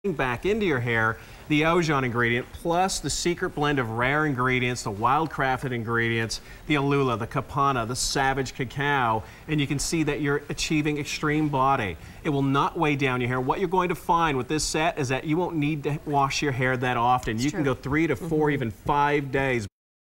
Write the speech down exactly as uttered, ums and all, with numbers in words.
back into your hair the Ojon ingredient plus the secret blend of rare ingredients, the wild-crafted ingredients, the alula, the capana, the savage cacao, and you can see that you're achieving extreme body. It will not weigh down your hair. What you're going to find with this set is that you won't need to wash your hair that often. It's you true. Can go three to four, mm-hmm. even five days.